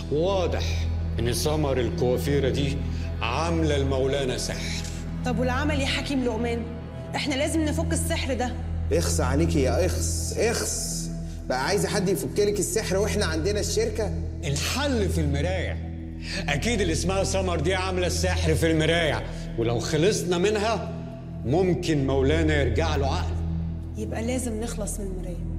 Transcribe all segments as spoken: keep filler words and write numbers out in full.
واضح ان سمر الكوافيره دي عامله المولانا سحر. طب والعمل يا حكيم لقمان؟ احنا لازم نفك السحر ده. اخص عليكي يا اخص اخص، بقى عايزه حد يفك لك السحر واحنا عندنا الشركه؟ الحل في المرايه. اكيد اللي اسمها سمر دي عامله السحر في المرايه، ولو خلصنا منها ممكن مولانا يرجع له عقله. يبقى لازم نخلص من المرايه.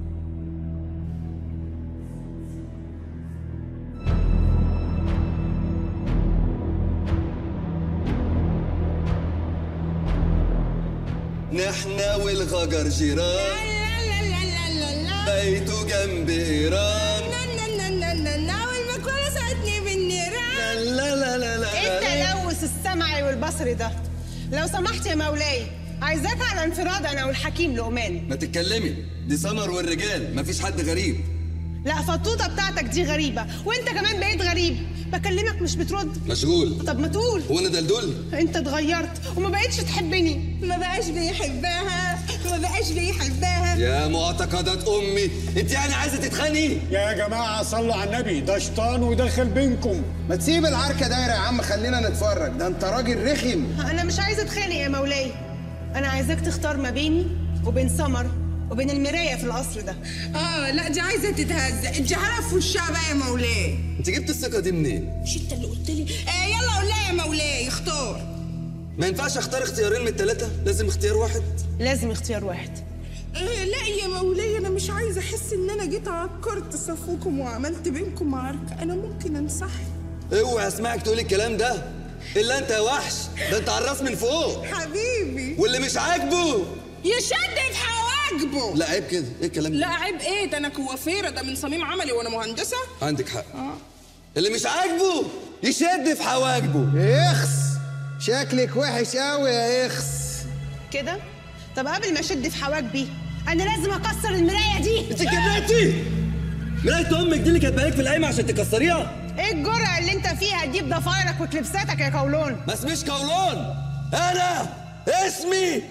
نحنا والغجر جيران، لا لا لا لا لا بيته جنب ايران، لا لا لا لا لا والمكوره ساعدني بالنيران. لا لا لا لا ايه التلوث السمعي والبصري ده؟ لو سمحت يا مولاي، عايزاك على انفراد انا والحكيم لقمان. ما تتكلمي، دي سمر والرجال، مفيش حد غريب. لا فطوطه بتاعتك دي غريبه، وانت كمان بقيت غريب. بكلمك مش بترد. مشغول. طب ما تقول. هو انا دلدول؟ انت اتغيرت وما بقتش تحبني. ما بقاش بيحبها، ما بقاش بيحبها. يا معتقدات امي، انت يعني عايزه تتخانقي؟ يا جماعه صلوا على النبي، ده شيطان ودخل بينكم. ما تسيب العركه دايره يا عم، خلينا نتفرج، ده انت راجل رخم. انا مش عايزه اتخانق يا مولاي، انا عايزاك تختار ما بيني وبين سمر وبين المرايه في القصر ده. اه لا دي عايزه تتهزق، اجعلها في وشها بقى يا مولاي. انت جبت الثقه دي منين؟ مش انت اللي قلت لي؟ آه يلا قول لها يا مولاي اختار. ما ينفعش اختار اختيارين من الثلاثه، لازم اختيار واحد. لازم اختيار واحد. آه لا يا مولاي، انا مش عايزه احس ان انا جيت عكرت صفوكم وعملت بينكم عركه، انا ممكن انسحب. اوعى اسمعك تقولي الكلام ده، الا انت يا وحش، ده انت على الراس من فوق. حبيبي واللي مش عاجبه يشد في حواجبه. لا عيب كده، ايه الكلام ده؟ لا عيب ايه، ده انا كوافيره، ده من صميم عملي وانا مهندسه. عندك حق. اه اللي مش عاجبه يشد في حواجبه. اخس، شكلك وحش قوي يا اخس. كده؟ طب قبل ما اشد في حواجبي انا لازم اكسر المرايه دي. انت اتجننتي؟ مراية امك دي اللي كانت بالك في القايمه عشان تكسريها؟ ايه الجرأة اللي انت فيها دي بضفايرك وكلبساتك يا كولون؟ ما اسميش كولون، انا اسمي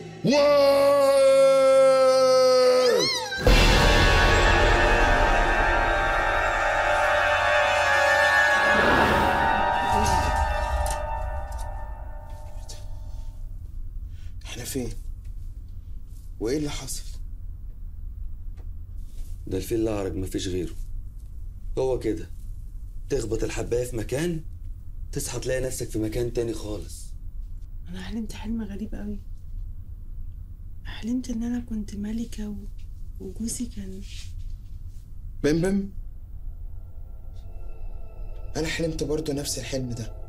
احنا فين؟ وايه اللي حصل؟ ده الفيل الاعرج مفيش غيره. هو كده، تخبط الحبايه في مكان تصحى تلاقي نفسك في مكان تاني خالص. انا حلمت حلم غريب قوي. حلمت ان انا كنت ملكة و... وجوزي كان بم بم. انا حلمت برضو نفس الحلم ده.